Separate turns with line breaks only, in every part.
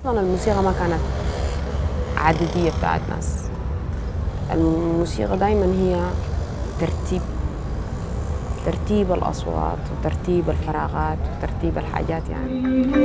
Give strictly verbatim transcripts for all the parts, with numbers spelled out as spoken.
أصلا الموسيقى ما كانت عددية بتاعت ناس. الموسيقى دايما هي ترتيب ترتيب الأصوات وترتيب الفراغات وترتيب الحاجات يعني.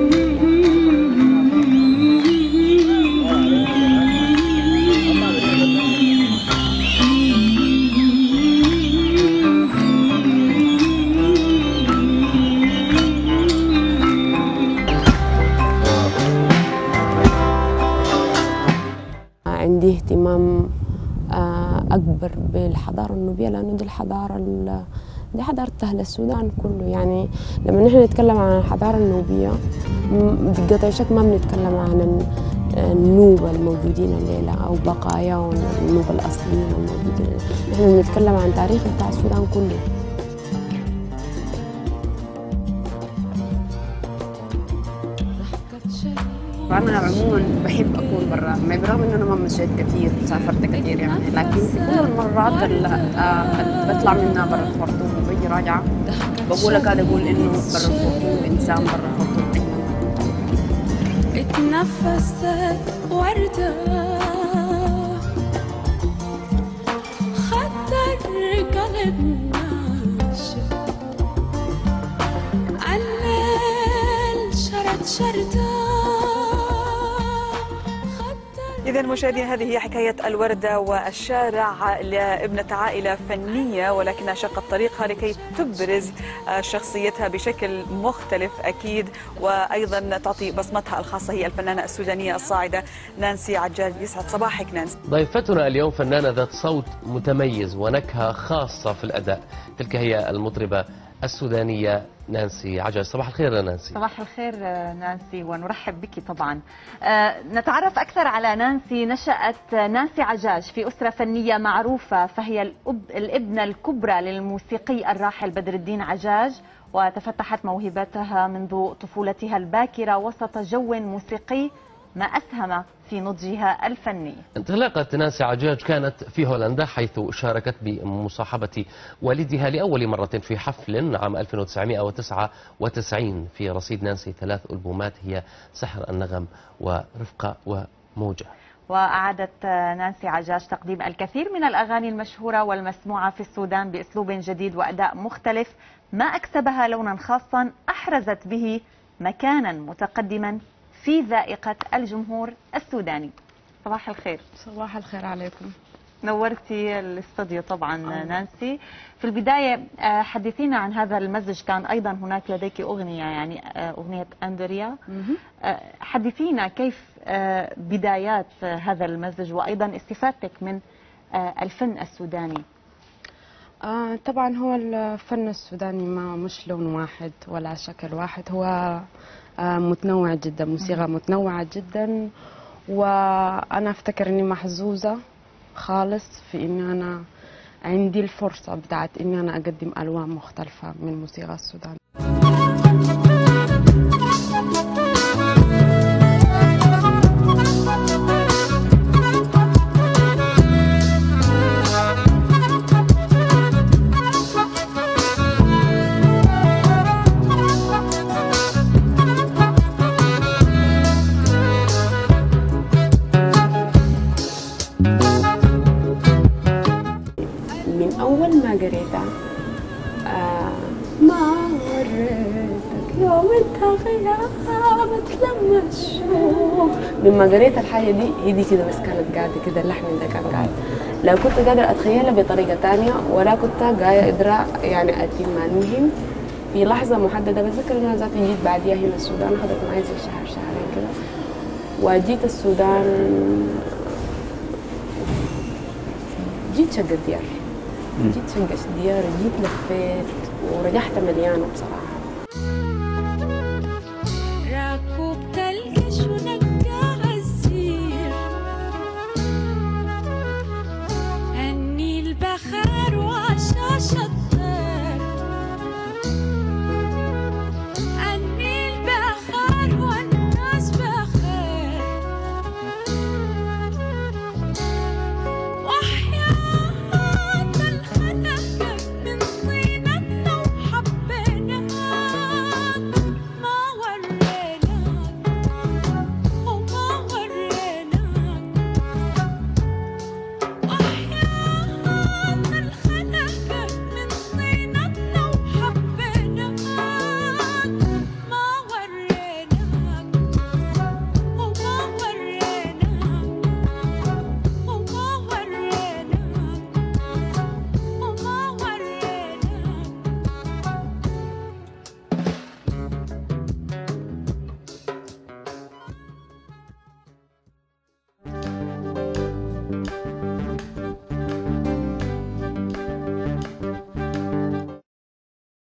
عندي اهتمام أكبر بالحضارة النوبية، لأنه دي الحضارة دي حضارة أهل السودان كله. يعني لما نحن نتكلم عن الحضارة النوبية بقطع شك ما بنتكلم عن النوبة الموجودين الليلة أو بقاياهم النوبة الأصليين الموجودين، نحن بنتكلم عن تاريخ بتاع السودان كله.
أنا عموما بحب أكون برا، برغم إنه أنا ما مشيت كثير سافرت كثير يعني، لكن في كل المرات اللي بطلع منها برا الخرطوم وبجي راجعة بقول قاعدة أقول إنه برا الخرطوم إنسان برا الخرطوم أجمل.
اتنفست وردة خطر قلب ناشف الليل شرد شردة.
إذا مشاهدينا هذه هي حكاية الوردة والشارع لابنة عائلة فنية، ولكنها شقت طريقها لكي تبرز شخصيتها بشكل مختلف أكيد، وأيضا تعطي بصمتها الخاصة. هي الفنانة السودانية الصاعدة نانسي عجاج. يسعد صباحك نانسي.
ضيفتنا اليوم فنانة ذات صوت متميز ونكهة خاصة في الأداء، تلك هي المطربة السودانية نانسي عجاج. صباح الخير يا نانسي.
صباح الخير نانسي، ونرحب بك طبعا. آه نتعرف أكثر على نانسي. نشأت نانسي عجاج في أسرة فنية معروفة، فهي الأب الابنة الكبرى للموسيقي الراحل بدر الدين عجاج، وتفتحت موهبتها منذ طفولتها الباكرة وسط جو موسيقي ما أسهم في نضجها الفني.
انطلاقة نانسي عجاج كانت في هولندا، حيث شاركت بمصاحبة والدها لأول مرة في حفل عام ألف وتسعمئة وتسعة وتسعين. في رصيد نانسي ثلاث ألبومات هي سحر النغم ورفقة وموجة.
وأعادت نانسي عجاج تقديم الكثير من الأغاني المشهورة والمسموعة في السودان بأسلوب جديد وأداء مختلف، ما أكسبها لونا خاصا أحرزت به مكانا متقدما في ذائقة الجمهور السوداني. صباح الخير.
صباح الخير عليكم.
نورتي الاستوديو طبعا نانسي. في البداية حدثينا عن هذا المزج، كان أيضا هناك لديك أغنية يعني أغنية أندريا، حدثينا كيف بدايات هذا المزج وأيضا استفادتك من الفن السوداني.
آه طبعا هو الفن السوداني ما مش لون واحد ولا شكل واحد، هو آه متنوع جدا، موسيقى متنوعة جدا، وأنا أفتكر إني محظوظة خالص في إني أنا عندي الفرصة بتاعت إني أنا أقدم ألوان مختلفة من موسيقى السودان. من أول ما قريتها آه ما وريتك يوم انت غيابك لما الشوق، لما قريت الحاجة دي هي دي كده بس كانت قاعدة كده، اللحن ده كان قاعد، لا كنت قادرة أتخيلها بطريقة تانية ولا كنت قادرة يعني أتمها. المهم في لحظة محددة بتذكر إن أنا ذاتي جيت بعديها هنا السودان، أخذت معي زي شهر شهرين كده، وجيت السودان جيت شقة ديار، جيت شقة ديار، جيت لفيت ورجعت مليانة بصراحة.